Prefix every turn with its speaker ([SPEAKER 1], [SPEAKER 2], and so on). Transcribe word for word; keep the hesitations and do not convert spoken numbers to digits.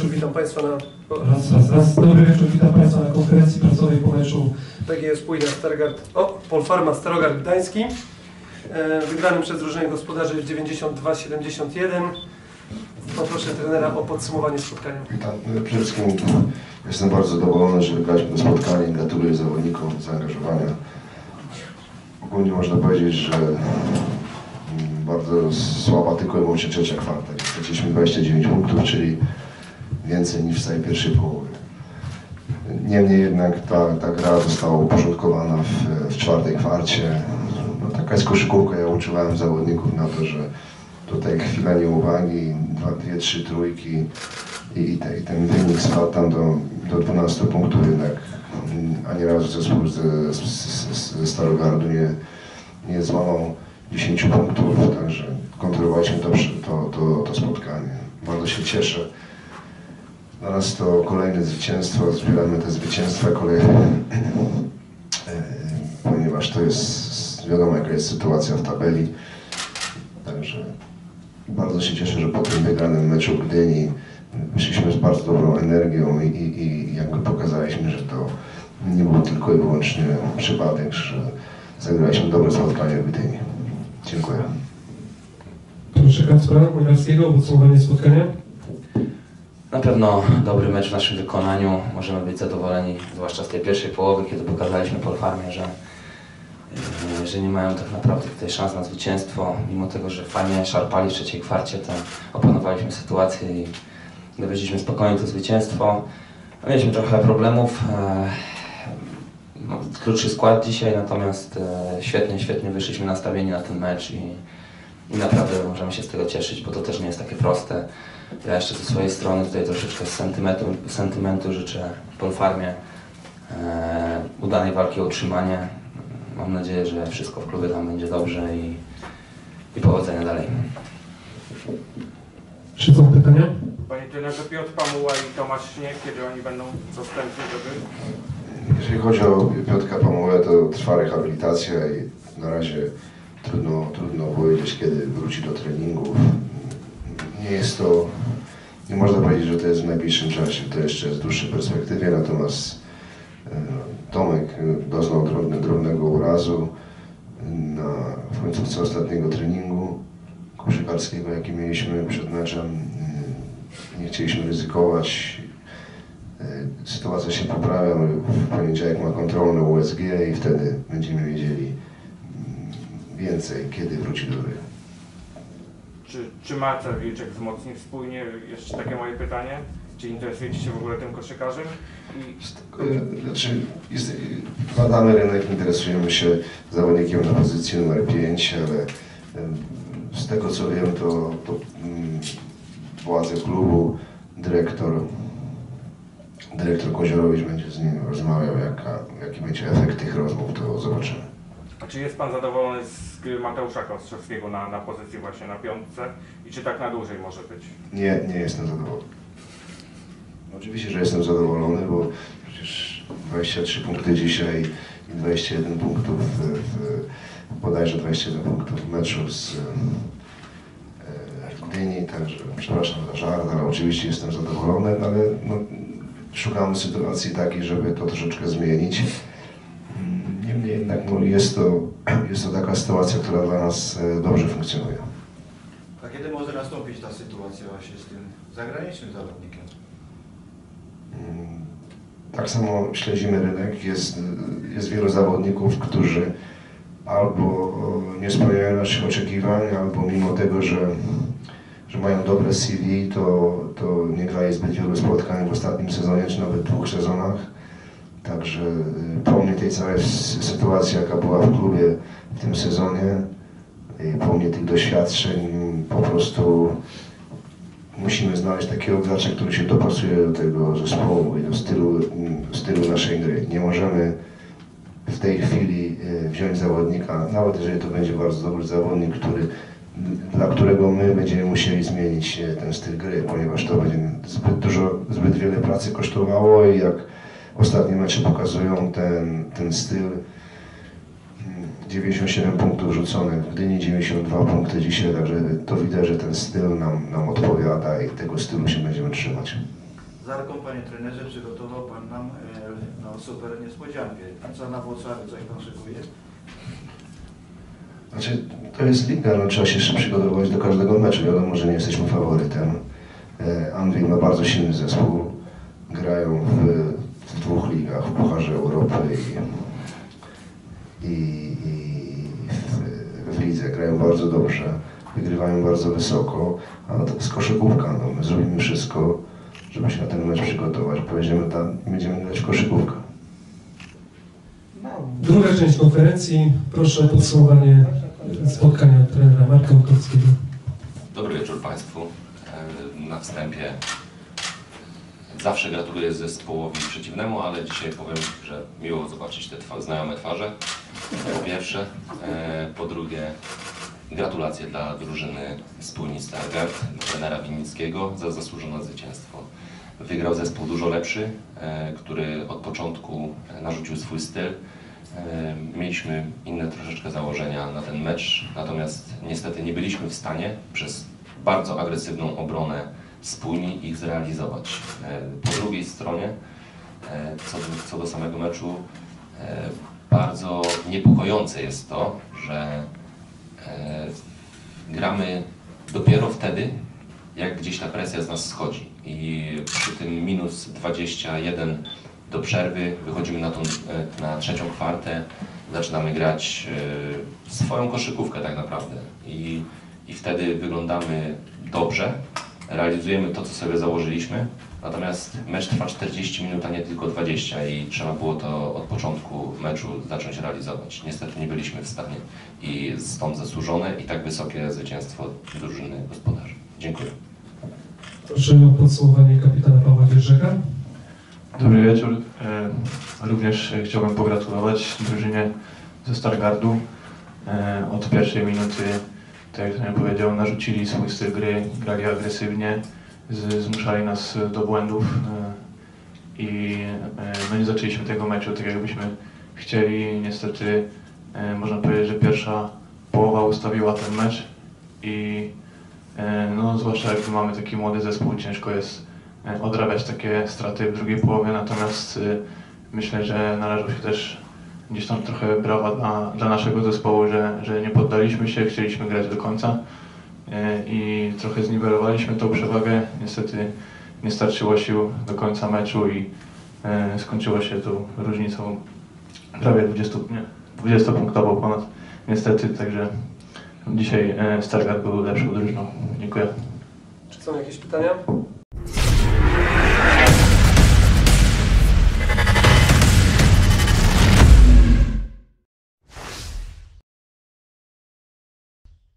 [SPEAKER 1] wieczór, witam Państwa na...
[SPEAKER 2] Raz, raz, raz. Dobry wieczór, witam Państwa na konferencji prasowej po meczu
[SPEAKER 1] P G S Płynna Stargard, o, Polfarma Starogard Gdański, e, wygranym przez drużynę gospodarzy dziewięćdziesiąt dwa siedemdziesiąt jeden. Poproszę trenera o podsumowanie spotkania.
[SPEAKER 3] Witam. Przede wszystkim jestem bardzo zadowolony, że wygraliśmy to spotkanie. Gratuluję zawodnikom zaangażowania. Ogólnie można powiedzieć, że bardzo słaba tylko i wyłącznie trzecia kwarta. Straciliśmy dwadzieścia dziewięć punktów, czyli więcej niż w całej pierwszej połowie. Niemniej jednak ta, ta gra została uporządkowana w, w czwartej kwarcie. No, taka jest koszykówka. Ja uczuwałem zawodników na to, że tutaj chwila nieuwagi, dwa, dwie, trzy trójki i, i, te, i ten wynik spadł tam do, do dwunastu punktów jednak. Ani razu zespół ze, ze Starogardu nie, nie złamał dziesięciu punktów, także kontrolowaliśmy to, to, to, to spotkanie. Bardzo się cieszę. Dla nas to kolejne zwycięstwo, zbieramy te zwycięstwa kolejne, ponieważ to jest, wiadomo jaka jest sytuacja w tabeli. Także bardzo się cieszę, że po tym wygranym meczu w Gdyni wyszliśmy z bardzo dobrą energią i, i, i jakby pokazaliśmy, że to nie był tylko i wyłącznie przypadek, że zagraliśmy dobre spotkanie w Gdyni. Dziękuję.
[SPEAKER 2] Proszę Kacpra Młynarskiego o podsumowanie spotkania.
[SPEAKER 4] Na pewno dobry mecz w naszym wykonaniu. Możemy być zadowoleni, zwłaszcza z tej pierwszej połowy, kiedy pokazaliśmy Polfarmie, że, że nie mają tak naprawdę tutaj szans na zwycięstwo. Mimo tego, że fajnie szarpali w trzeciej kwarcie, to opanowaliśmy sytuację i dowieźliśmy spokojnie to zwycięstwo. Mieliśmy trochę problemów. No, krótszy skład dzisiaj, natomiast świetnie, świetnie wyszliśmy nastawieni na ten mecz i, i naprawdę możemy się z tego cieszyć, bo to też nie jest takie proste. Ja jeszcze ze swojej strony tutaj troszeczkę z sentymentu, sentymentu życzę Polfarmie e, udanej walki o utrzymanie. Mam nadzieję, że wszystko w klubie tam będzie dobrze i, i powodzenia dalej.
[SPEAKER 2] Czy są pytania?
[SPEAKER 5] Panie trenerze, Piotr Pamuła i Tomasz Śnieg, kiedy oni będą dostępni do gry?
[SPEAKER 3] Jeżeli chodzi o Piotrka Pamułę, to trwa rehabilitacja i na razie trudno, trudno powiedzieć, kiedy wróci do treningów. Nie jest to, nie można powiedzieć, że to jest w najbliższym czasie, to jeszcze jest w dłuższej perspektywie, natomiast Tomek doznał drobne, drobnego urazu na, w końcówce ostatniego treningu koszykarskiego, jaki mieliśmy przed meczem. Nie chcieliśmy ryzykować. Sytuacja się poprawia, w poniedziałek ma kontrolę U S G i wtedy będziemy wiedzieli więcej, kiedy wróci do gry.
[SPEAKER 5] Czy, czy Marcel Wilczek wzmocni wspólnie? Jeszcze takie moje pytanie. Czy interesujecie się w ogóle tym koszykarzem? I...
[SPEAKER 3] Znaczy, jest, badamy rynek, interesujemy się zawodnikiem na pozycji numer pięć, ale z tego co wiem, to, to um, władze klubu, dyrektor, dyrektor Koziorowicz będzie z nim rozmawiał, jaka, jaki będzie efekt tych rozmów, to zobaczymy.
[SPEAKER 5] A czy jest Pan zadowolony z gry Mateusza Kostrzewskiego na, na pozycji właśnie na piątce? I czy tak na dłużej może być?
[SPEAKER 3] Nie, nie jestem zadowolony. Oczywiście, że jestem zadowolony, bo przecież dwadzieścia trzy punkty dzisiaj i dwadzieścia jeden punktów, w, w, bodajże dwadzieścia jeden punktów w meczu z e, Gdyni, także przepraszam za żart, ale oczywiście jestem zadowolony, ale no, szukamy sytuacji takiej, żeby to troszeczkę zmienić. Niemniej jednak no, jest, to, jest to taka sytuacja, która dla nas dobrze funkcjonuje.
[SPEAKER 6] A kiedy może nastąpić ta sytuacja właśnie z tym zagranicznym zawodnikiem?
[SPEAKER 3] Tak samo śledzimy rynek. Jest, jest wielu zawodników, którzy albo nie spełniają naszych oczekiwań, albo mimo tego, że, że mają dobre C V, to, to nie grali zbyt wielu spotkań w ostatnim sezonie, czy nawet dwóch sezonach. Także pomimo tej całej sytuacji, jaka była w klubie w tym sezonie, pomimo tych doświadczeń, po prostu musimy znaleźć takiego gracza, który się dopasuje do tego zespołu i do stylu, stylu naszej gry. Nie możemy w tej chwili wziąć zawodnika, nawet jeżeli to będzie bardzo dobry zawodnik, który, dla którego my będziemy musieli zmienić ten styl gry, ponieważ to będzie zbyt dużo, zbyt wiele pracy kosztowało i jak ostatnie mecze pokazują ten, ten styl, dziewięćdziesiąt siedem punktów rzuconych, w Gdyni dziewięćdziesiąt dwa punkty dzisiaj, także to widać, że ten styl nam, nam odpowiada i tego stylu się będziemy trzymać.
[SPEAKER 6] Z Arką, panie trenerze, przygotował pan nam e, no, super niespodziankę. A co na Włocławiu, coś pan szykuje?
[SPEAKER 3] Znaczy, to jest liga, no, trzeba się jeszcze przygotować do każdego meczu. Wiadomo, że nie jesteśmy faworytem. E, Anwil ma bardzo silny zespół. Grają w, w dwóch ligach, w Pucharze Europy i, i, i w, w lidze. Grają bardzo dobrze, wygrywają bardzo wysoko, a to jest koszykówka. No, my zrobimy wszystko, żeby się na ten mecz przygotować. Pojedziemy tam i będziemy grać w koszykówkę.
[SPEAKER 2] Druga część konferencji. Proszę o podsumowanie spotkania trenera Marka Łukowskiego.
[SPEAKER 7] Dobry wieczór Państwu. Na wstępie zawsze gratuluję zespołowi przeciwnemu, ale dzisiaj powiem, że miło zobaczyć te twa- znajome twarze. Po pierwsze. Po drugie, gratulacje dla drużyny Spójni Stargard, trenera Winnickiego za zasłużone zwycięstwo. Wygrał zespół dużo lepszy, który od początku narzucił swój styl. Mieliśmy inne troszeczkę założenia na ten mecz, natomiast niestety nie byliśmy w stanie przez bardzo agresywną obronę Spójni ich zrealizować. Po drugiej stronie, co do, co do samego meczu, bardzo niepokojące jest to, że gramy dopiero wtedy, jak gdzieś ta presja z nas schodzi. I przy tym minus dwadzieścia jeden do przerwy wychodzimy na, tą, na trzecią kwartę, zaczynamy grać swoją koszykówkę tak naprawdę. I, i wtedy wyglądamy dobrze, realizujemy to, co sobie założyliśmy, natomiast mecz trwa czterdzieści minut, a nie tylko dwadzieścia i trzeba było to od początku meczu zacząć realizować. Niestety nie byliśmy w stanie i stąd zasłużone i tak wysokie zwycięstwo drużyny gospodarzy. Dziękuję.
[SPEAKER 2] Proszę o podsumowanie kapitana Pawła Wierzega.
[SPEAKER 8] Dobry wieczór. E, Również chciałbym pogratulować drużynie ze Stargardu. E, Od pierwszej minuty, tak jak trener powiedział, narzucili swój styl gry, grali agresywnie, z- zmuszali nas do błędów e, i e, no nie zaczęliśmy tego meczu tak jakbyśmy chcieli. Niestety e, można powiedzieć, że pierwsza połowa ustawiła ten mecz i e, no zwłaszcza jak mamy taki młody zespół, ciężko jest e, odrabiać takie straty w drugiej połowie, natomiast y, myślę, że należą się też gdzieś tam trochę brawa dla, dla naszego zespołu, że, że nie poddaliśmy się, chcieliśmy grać do końca e, i trochę zniwelowaliśmy tą przewagę. Niestety nie starczyło sił do końca meczu i e, skończyło się tą różnicą prawie dwudziestopunktową ponad, niestety, także dzisiaj e, Stargard był lepszą drużyną. Dziękuję.
[SPEAKER 1] Czy są jakieś pytania?